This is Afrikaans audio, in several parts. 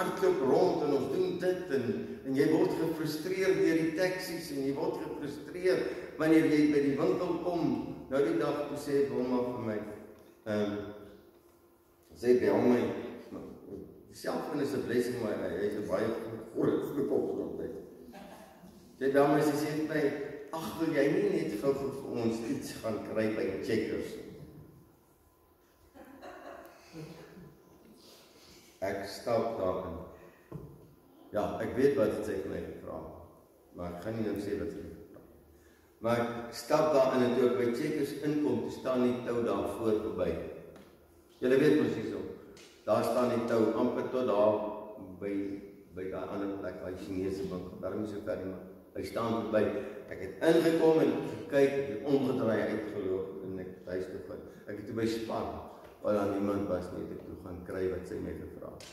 hardloop rond en ons doen dit en jy word gefrustreerd deur die taksies en jy word gefrustreerd wanneer jy by die winkel kom. Nou die dag toe sê Wilma vir my, sy bel my, die selfoon is 'n blessing, maar hy is 'n baie groot opgewondenheid. Sy bel my, sy sê vir my, ag, wil jy nie net gou vir ons iets gaan kry by Checkers? Ek stap daarin. Ja, ek weet wat sy vir my gevra, maar ek gaan nie nou sê wat sy gevra. Maar ek stap daarin en toe ek by Checkers inkom, toe staan die tou daar voor verby. Julle weet mos hierso. Daar staan die tou amper tot daar by daai ander plek, daai Chinese winkel. Daar is so ver nie, maar hy staan verby. Ek het ingekom en gekyk, ek het omgedraai uitgeloop en ek huis toe gaan. Ek het toe by Spar, waar daar niemand was nie, het ek toe gaan kry wat sy my gevra het.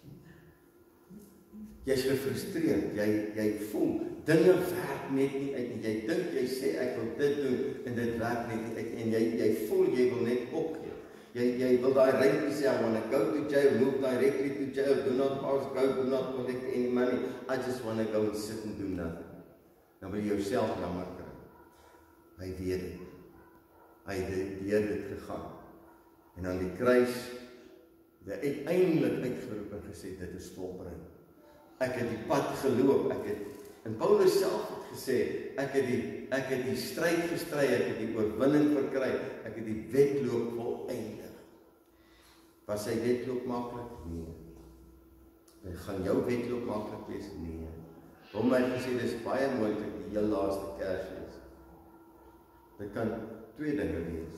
Jy's gefrustreerd, jy voel, dinge werk net nie uit, en jy dink, jy sê, ek wil dit doen, en dit werk net nie uit, en jy voel, jy wil net opgee. Jy wil daai reepie sê, I want to go to jail, move directly to jail, do not pass go, do not collect any money, I just want to go and sit and do nothing. Dan wil jy jouself jammer kry. Hy weet dit. Hy het deur dit gegaan. En aan die kruis, het hy uiteindelik uitgeroep en gesê, dit is volbring. Ek het die pad geloop, en Paulus self het gesê, ek het die stryd gestry, ek het die oorwinning verkry, ek het die wedloop voleindig. Was sy wedloop maklik? Nee. Gaan jou wedloop maklik wees? Nee. Hom het gesê, dis baie moontlik die heel laaste Kersfees. Dit kan twee dinge wees.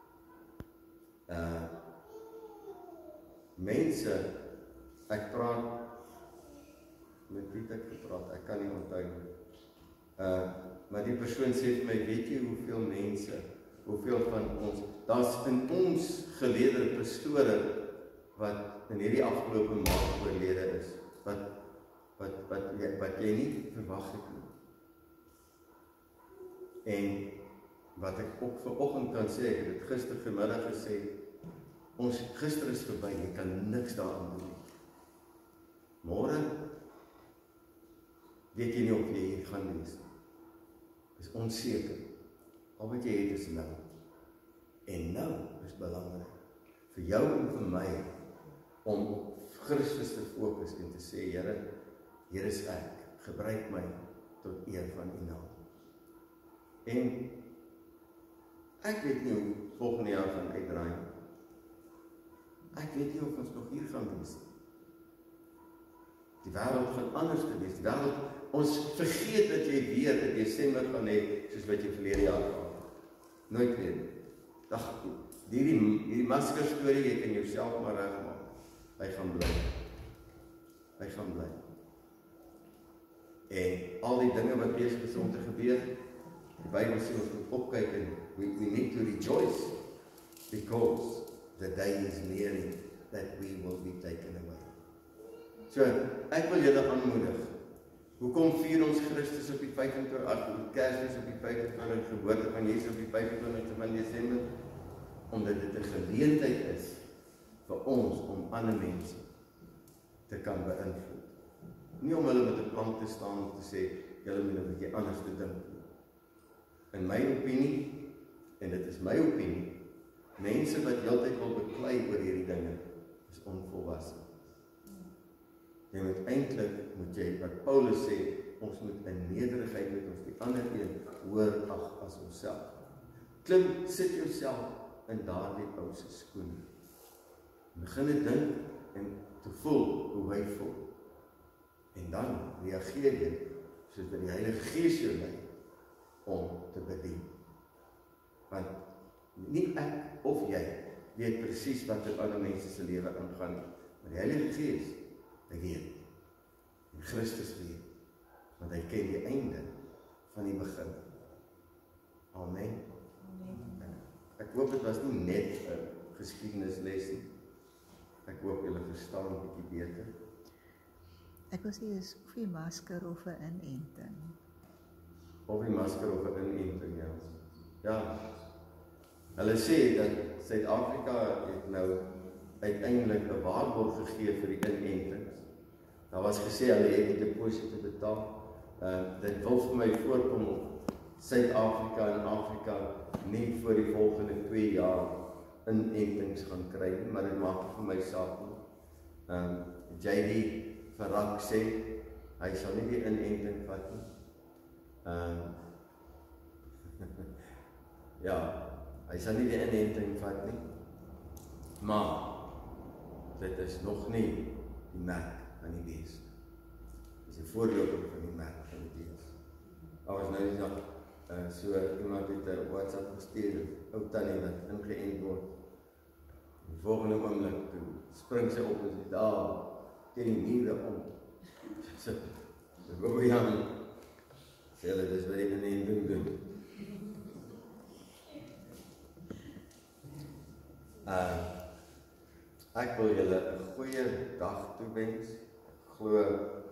Mense, ek praat met wie ek gepraat, ek kan nie onthou nie. Maar die persoon sê vir my, weet jy hoeveel mense, hoeveel van ons, daar's in ons geleerde pastore, wat in hierdie afgelope maand oorlede is, wat jy nie verwag het nie. En wat ek ook vanoggend kan sê, ek het dit gister vanmiddag gesê, ons gister is verby, jy kan niks daaraan doen nie. Môre weet jy nie of jy hier gaan wees. Is onseker. Al wat jy het is nou. En nou is belangrik vir jou en vir my om op Christus te fokus en te sê, Here, hier is ek. Gebruik my tot eer van U naam. En ek weet nie hoe volgende jaar gaan uitdraai. Ek weet nie of ons nog hier gaan wees. Die wêreld gaan anders wees. Die wêreld, ons vergeet dat jy weer in Desember gaan hê, soos wat jy verlede jaar gehad het. Nooit weer. Dag, hierdie masker storie, jy kan jouself maar regmaak. Hy gaan bly. Hy gaan bly. En al die dinge wat besig is om te gebeur, die Bybel sê ons moet opkyk en we need to rejoice because the day is nearing that we will be taken away. So, ek wil julle aanmoedig. Hoekom vier ons Christus op die 25, Kersfees op die 25, geboorte van Jesus op die 25 van Desember? Omdat dit 'n geleentheid is vir ons om ander mense te kan beïnvloed. Nie om hulle met 'n plank te staan en te sê, julle moet 'n bietjie anders te dink. In my opinie, en dit is my opinie, mense wat heeltyd wil beklei oor hierdie dinge, is onvolwasse. Jy moet eintlik, wat Paulus sê, ons moet in nederigheid met ons die ander een hoër ag as onsself. Klim, sit jouself in daardie ou se skoene. Begin te dink en te voel hoe hy voel. En dan reageer jy soos wat die Heilige Gees jou lei om te bedien. Want nie ek of jy weet presies wat in ander mense se lewe aangaan, maar die Heilige Gees, hy weet. En Christus weet, want hy ken die einde van die begin. Amen. Ek hoop dit was nie net 'n geskiedenisles nie. Ek hoop julle verstaan 'n bietjie beter. Ek wil sê is of die masker of 'n inenting. Of die masker of 'n inenting, ja. Ja. Hulle sê dat Suid-Afrika het nou uiteindelik 'n waarborg gegee vir die inentings. Daar was gesê, hulle het die deposito betaal. Dit wil vir my voorkom op Suid-Afrika en Afrika nie voor die volgende 2 jaar inentings gaan kry nie, maar dit maak vir my saak nie. JD Verrak sê, hy sal nie die inenting vat nie. Ja, hy sal nie die inenting vat nie, maar dit is nog nie die merk van die bees. Dit is 'n voorloper van die merk van die bees. Daar was nou die dag, so iemand het 'n WhatsApp gestuur, ou tannie wat ingeënt word. Die volgende oomblik toe spring sy op en sê, daar, teen die mure om. So, Jan, sê hulle, dis wat die inenting doen. Ek wil julle 'n goeie dag toewens. Ek glo,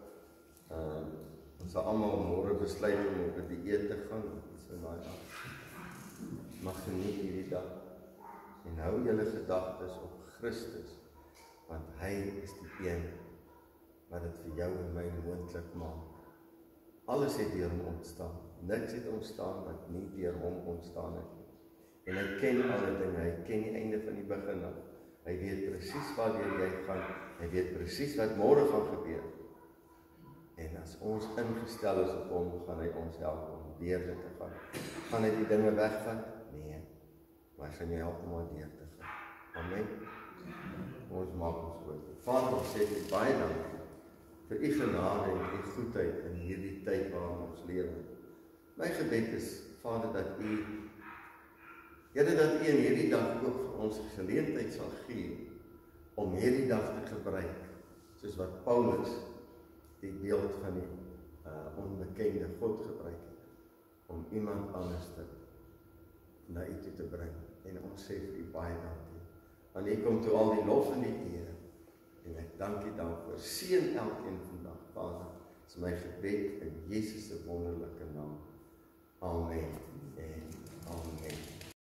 ons sal almal môre besluit om op 'n dieet te gaan. So daai dag. Mag geniet hierdie dag. En hou julle gedagtes op Christus, want hy is die een wat dit vir jou en my moontlik maak. Alles het deur hom ontstaan. Niks het ontstaan wat nie deur hom ontstaan het nie. En hy ken alle dinge, hy ken die einde van die begin af. Hy weet presies waarheen jy gaan, hy weet presies wat môre gaan gebeur. En as ons ingestel is op hom, gaan hy ons help om deur dit te gaan. Gaan hy die dinge wegvat? Nee, maar hy gaan jou help om deur te gaan. Amen. Ons maak ons woord. Vader, ons sê dit baie dankie vir u genade en u goedheid in hierdie tyd waarin ons lewe. My gebed is, Vader, dat u Here, dat u in hierdie dag ook vir ons geleentheid sal gee om hierdie dag te gebruik, soos wat Paulus die beeld van die onbekende God gebruik het, om iemand anders na u toe te bring. En ons sê vir u baie dankie. Want u kom toe al die lof en die eer. En ek dank u daarvoor. Seën elkeen vandag, Vader. Dis my gebed in Jesus se wonderlike naam. Amen en amen.